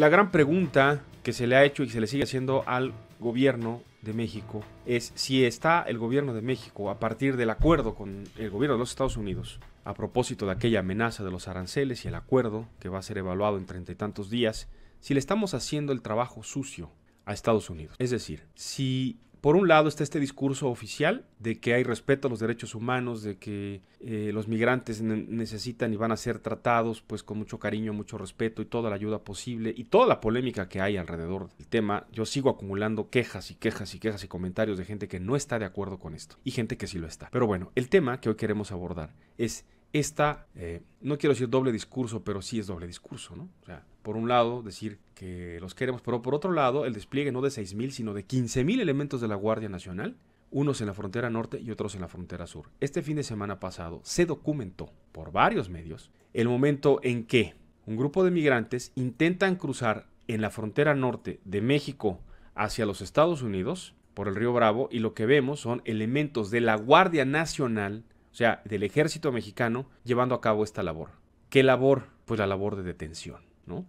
La gran pregunta que se le ha hecho y que se le sigue haciendo al gobierno de México es si está el gobierno de México, a partir del acuerdo con el gobierno de los Estados Unidos, a propósito de aquella amenaza de los aranceles y el acuerdo que va a ser evaluado en 30 y tantos días, si le estamos haciendo el trabajo sucio a Estados Unidos. Es decir, si por un lado está este discurso oficial de que hay respeto a los derechos humanos, de que los migrantes necesitan y van a ser tratados pues con mucho cariño, mucho respeto y toda la ayuda posible, y toda la polémica que hay alrededor del tema, yo sigo acumulando quejas y comentarios de gente que no está de acuerdo con esto y gente que sí lo está. Pero bueno, el tema que hoy queremos abordar es esta, no quiero decir doble discurso, pero sí es doble discurso, ¿no? O sea, por un lado decir que los queremos, pero por otro lado el despliegue no de 6,000 sino de 15,000 elementos de la Guardia Nacional, unos en la frontera norte y otros en la frontera sur. Este fin de semana pasado se documentó por varios medios el momento en que un grupo de migrantes intentan cruzar en la frontera norte de México hacia los Estados Unidos por el río Bravo, y lo que vemos son elementos de la Guardia Nacional, o sea, del ejército mexicano, llevando a cabo esta labor. ¿Qué labor? Pues la labor de detención, ¿no?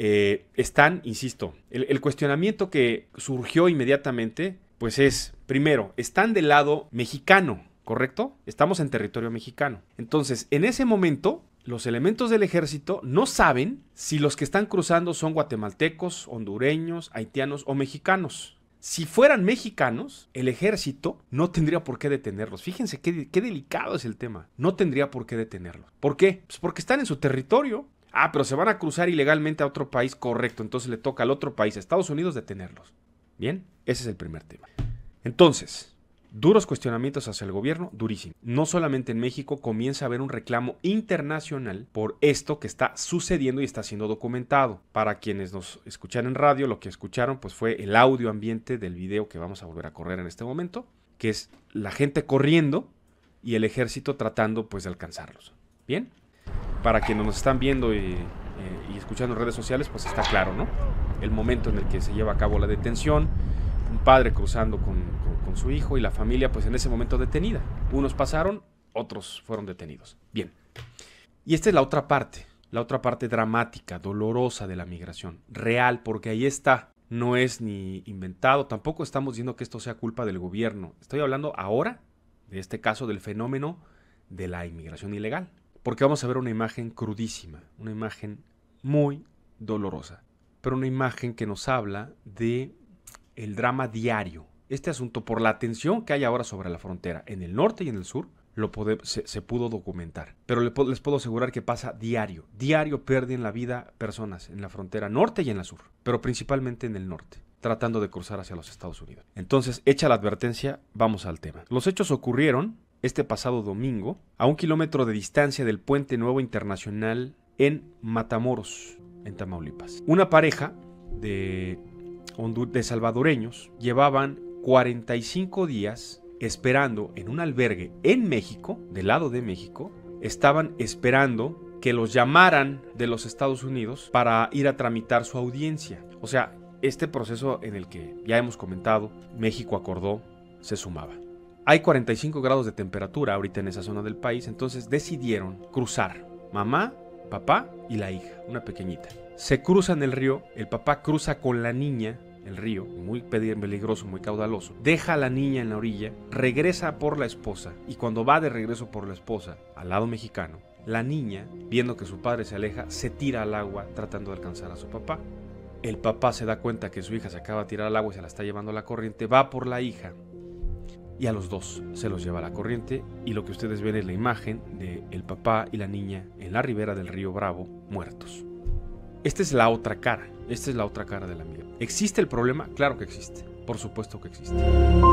Están, insisto, el cuestionamiento que surgió inmediatamente, pues es, primero, están del lado mexicano, ¿correcto? Estamos en territorio mexicano. Entonces, en ese momento, los elementos del ejército no saben si los que están cruzando son guatemaltecos, hondureños, haitianos o mexicanos. Si fueran mexicanos, el ejército no tendría por qué detenerlos. Fíjense qué delicado es el tema. No tendría por qué detenerlos. ¿Por qué? Pues porque están en su territorio. Ah, pero se van a cruzar ilegalmente a otro país, correcto. Entonces le toca al otro país, a Estados Unidos, detenerlos. Bien, ese es el primer tema. Entonces, duros cuestionamientos hacia el gobierno, durísimo. No solamente en México, comienza a haber un reclamo internacional por esto que está sucediendo y está siendo documentado. Para quienes nos escuchan en radio, lo que escucharon pues fue el audio ambiente del video que vamos a volver a correr en este momento, que es la gente corriendo y el ejército tratando pues de alcanzarlos. Bien, para quienes nos están viendo y escuchando en redes sociales, pues está claro, ¿no? El momento en el que se lleva a cabo la detención, un padre cruzando con su hijo y la familia pues en ese momento detenida. Unos pasaron, otros fueron detenidos. Bien. Y esta es la otra parte dramática, dolorosa de la migración, real, porque ahí está. No es ni inventado, tampoco estamos diciendo que esto sea culpa del gobierno. Estoy hablando ahora, de este caso, del fenómeno de la inmigración ilegal. Porque vamos a ver una imagen crudísima, una imagen muy dolorosa, pero una imagen que nos habla de el drama diario. Este asunto, por la atención que hay ahora sobre la frontera, en el norte y en el sur, se pudo documentar. Pero les puedo asegurar que pasa diario. Diario pierden la vida personas en la frontera norte y en la sur, pero principalmente en el norte, tratando de cruzar hacia los Estados Unidos. Entonces, hecha la advertencia, vamos al tema. Los hechos ocurrieron este pasado domingo, a 1 kilómetro de distancia del Puente Nuevo Internacional en Matamoros, en Tamaulipas. Una pareja de salvadoreños llevaban 45 días esperando en un albergue en México, del lado de México. Estaban esperando que los llamaran de los Estados Unidos para ir a tramitar su audiencia. O sea, este proceso en el que ya hemos comentado, México acordó, se sumaba. Hay 45 grados de temperatura ahorita en esa zona del país, entonces decidieron cruzar. Mamá, papá y la hija, una pequeñita. Se cruzan el río, el papá cruza con la niña el río, muy peligroso, muy caudaloso. Deja a la niña en la orilla, regresa por la esposa, y cuando va de regreso por la esposa al lado mexicano, la niña, viendo que su padre se aleja, se tira al agua tratando de alcanzar a su papá. El papá se da cuenta que su hija se acaba de tirar al agua y se la está llevando la corriente, va por la hija, y a los dos se los lleva la corriente, y lo que ustedes ven es la imagen de el papá y la niña en la ribera del río Bravo, muertos. Esta es la otra cara de la migración. ¿Existe el problema? Claro que existe, por supuesto que existe.